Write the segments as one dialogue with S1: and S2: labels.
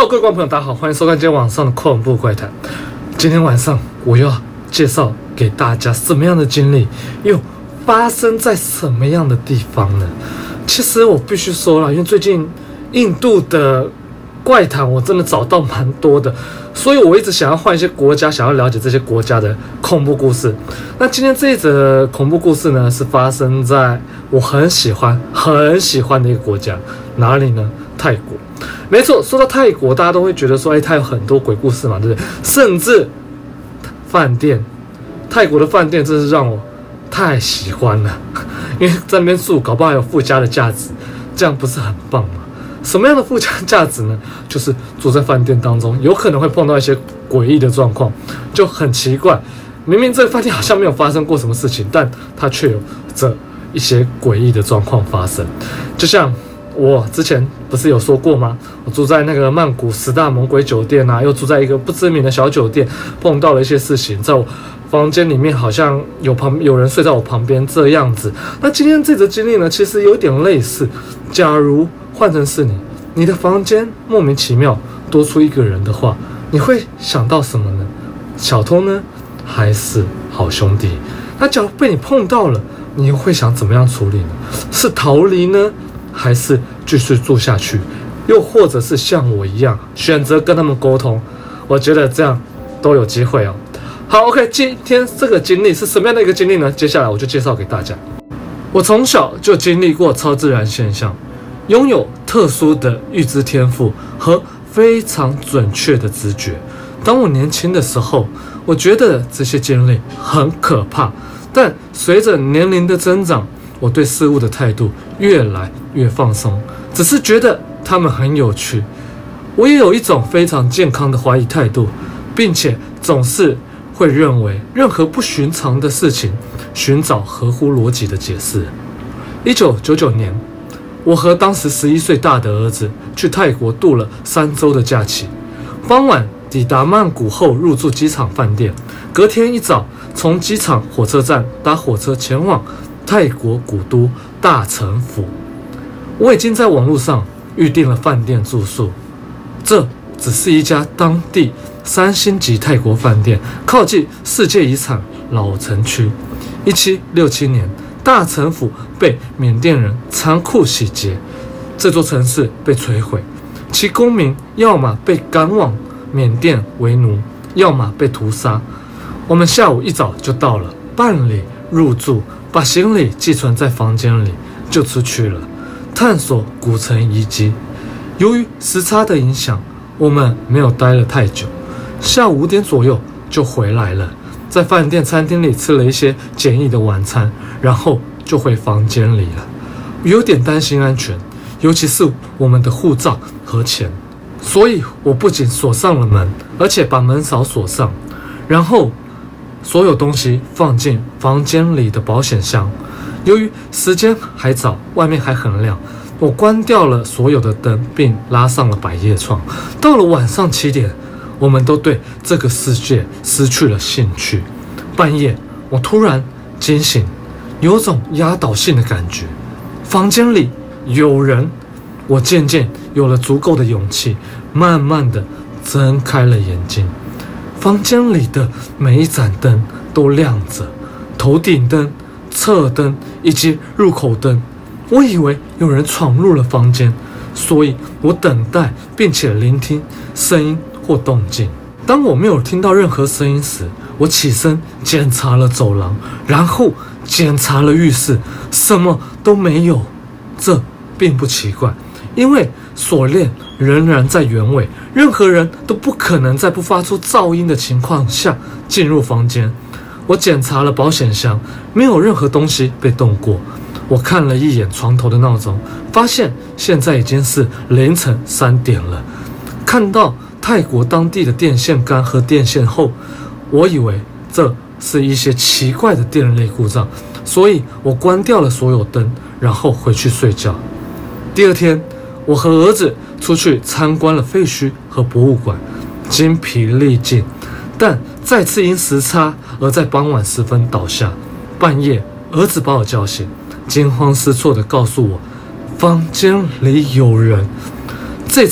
S1: Hello， 各位观众朋友，大家好，欢迎收看今天晚上的恐怖怪谈。今天晚上我要介绍给大家什么样的经历，又发生在什么样的地方呢？其实我必须说了，因为最近印度的怪谈我真的找到蛮多的，所以我一直想要换一些国家，想要了解这些国家的恐怖故事。那今天这一则恐怖故事呢，是发生在我很喜欢的一个国家，哪里呢？泰国。没错，说到泰国，大家都会觉得说，它有很多鬼故事嘛，对不对？甚至饭店，泰国的饭店真是让我太喜欢了，因为在那边住，搞不好还有附加的价值，这样不是很棒吗？什么样的附加价值呢？就是住在饭店当中，有可能会碰到一些诡异的状况，就很奇怪。明明这个饭店好像没有发生过什么事情，但它却有着一些诡异的状况发生。就像我之前不是有说过吗？我住在那个曼谷10大猛鬼酒店啊，又住在一个不知名的小酒店，碰到了一些事情，在我房间里面好像有人睡在我旁边这样子。那今天这则经历呢，其实有点类似。假如换成是你的房间莫名其妙多出一个人的话，你会想到什么呢？小偷呢，还是好兄弟？那假如被你碰到了，你会想怎么样处理呢？是逃离呢，还是继续住下去？又或者是像我一样选择跟他们沟通？我觉得这样都有机会哦。好 ，OK， 今天这个经历是什么样的一个经历呢？接下来我就介绍给大家。我从小就经历过超自然现象，拥有特殊的预知天赋和非常准确的直觉。当我年轻的时候，我觉得这些经历很可怕，但随着年龄的增长，我对事物的态度越来越放松，只是觉得他们很有趣。我也有一种非常健康的怀疑态度，并且总是会认为任何不寻常的事情，寻找合乎逻辑的解释。1999年，我和当时11岁大的儿子去泰国度了3周的假期。傍晚抵达曼谷后，入住机场饭店。隔天一早，从机场火车站搭火车前往泰国古都大城府。我已经在网络上预订了饭店住宿，这只是一家当地3星级泰国饭店，靠近世界遗产老城区。1767年，大城府被缅甸人残酷洗劫，这座城市被摧毁，其公民要么被赶往缅甸为奴，要么被屠杀。我们下午一早就到了，办理入住，把行李寄存在房间里，就出去了，探索古城遗迹。由于时差的影响，我们没有待了太久，下午5点左右就回来了。在饭店餐厅里吃了一些简易的晚餐，然后就回房间里了。有点担心安全，尤其是我们的护照和钱，所以我不仅锁上了门，而且把门扫锁上，然后所有东西放进房间里的保险箱。由于时间还早，外面还很亮，我关掉了所有的灯，并拉上了百叶窗。到了晚上7点，我们都对这个世界失去了兴趣。半夜，我突然惊醒，有种压倒性的感觉，房间里有人。我渐渐有了足够的勇气，慢慢地睁开了眼睛。房间里的每一盏灯都亮着，头顶灯、侧灯以及入口灯。我以为有人闯入了房间，所以我等待并且聆听声音或动静。当我没有听到任何声音时，我起身检查了走廊，然后检查了浴室，什么都没有。这并不奇怪，因为锁链仍然在原位，任何人都不可能在不发出噪音的情况下进入房间。我检查了保险箱，没有任何东西被动过。我看了一眼床头的闹钟，发现现在已经是凌晨3点了。看到泰国当地的电线杆和电线后，我以为这是一些奇怪的电力故障，所以我关掉了所有灯，然后回去睡觉。第二天，我和儿子出去参观了废墟和博物馆，精疲力尽，但再次因时差而在傍晚时分倒下。半夜，儿子把我叫醒，惊慌失措地告诉我，房间里有人。这次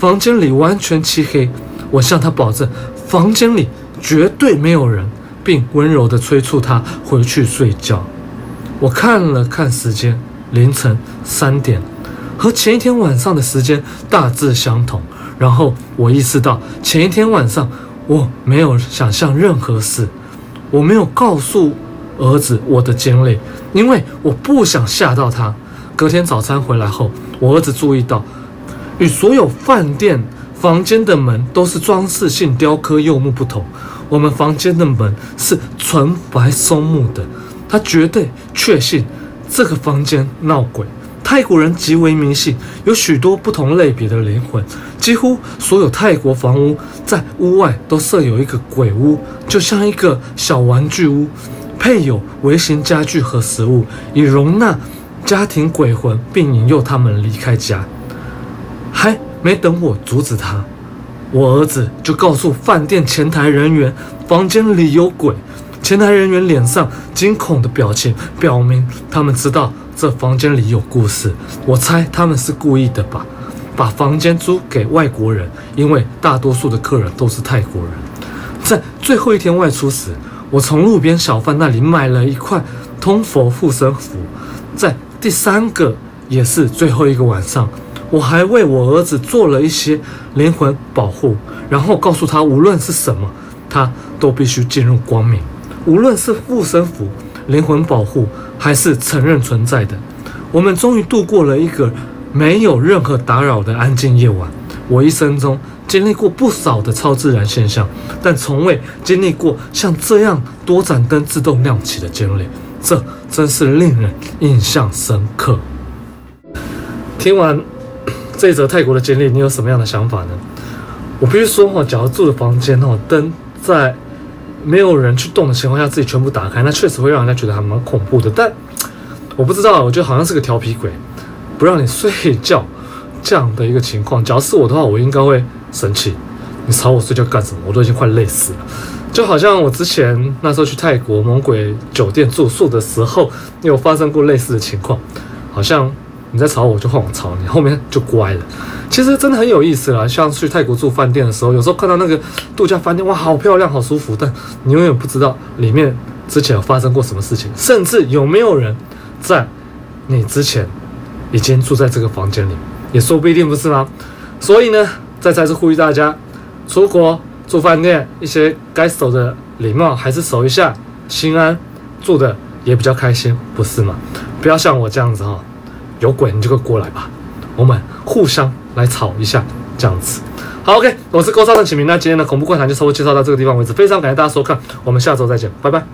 S1: 房间里完全漆黑。我向他保证，房间里绝对没有人，并温柔地催促他回去睡觉。我看了看时间，凌晨3点，和前一天晚上的时间大致相同。然后我意识到，前一天晚上我没有想象任何事，我没有告诉儿子我的经历，因为我不想吓到他。隔天早餐回来后，我儿子注意到，与所有饭店房间的门都是装饰性雕刻柚木不同，我们房间的门是纯白松木的。他绝对确信这个房间闹鬼。泰国人极为迷信，有许多不同类别的灵魂，几乎所有泰国房屋在屋外都设有一个鬼屋，就像一个小玩具屋，配有微型家具和食物，以容纳家庭鬼魂，并引诱他们离开家。还没等我阻止他，我儿子就告诉饭店前台人员房间里有鬼。前台人员脸上惊恐的表情表明他们知道这房间里有故事。我猜他们是故意的吧，把房间租给外国人，因为大多数的客人都是泰国人。在最后一天外出时，我从路边小贩那里买了一块通佛护身符。在第3个也是最后一个晚上，我还为我儿子做了一些灵魂保护，然后告诉他无论是什么，他都必须进入光明。无论是护身符、灵魂保护，还是承认存在的，我们终于度过了一个没有任何打扰的安静夜晚。我一生中经历过不少的超自然现象，但从未经历过像这样多盏灯自动亮起的经历，这真是令人印象深刻。听完这一则泰国的经历，你有什么样的想法呢？我必须说，假如住的房间灯在没有人去动的情况下自己全部打开，那确实会让人家觉得还蛮恐怖的。但我不知道，我觉得好像是个调皮鬼，不让你睡觉这样的一个情况。假如是我的话，我应该会生气，你吵我睡觉干什么？我都已经快累死了。就好像我之前那时候去泰国猛鬼酒店住宿的时候，也有发生过类似的情况，好像你在吵我，就换我吵你，后面就乖了。其实真的很有意思啦，像去泰国住饭店的时候，有时候看到那个度假饭店，哇，好漂亮，好舒服，但你永远不知道里面之前有发生过什么事情，甚至有没有人在你之前已经住在这个房间里，也说不一定，不是吗？所以呢，再次呼吁大家，出国住饭店，一些该守的礼貌还是守一下，心安，住的也比较开心，不是吗？不要像我这样子哈，有鬼你就过来吧，我们互相来吵一下，这样子。好 ，OK， 我是勾少的启明，那今天的恐怖怪谈就差不多介绍到这个地方为止，非常感谢大家收看，我们下周再见，拜拜。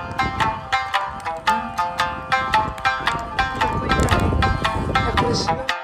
S2: 太可惜了。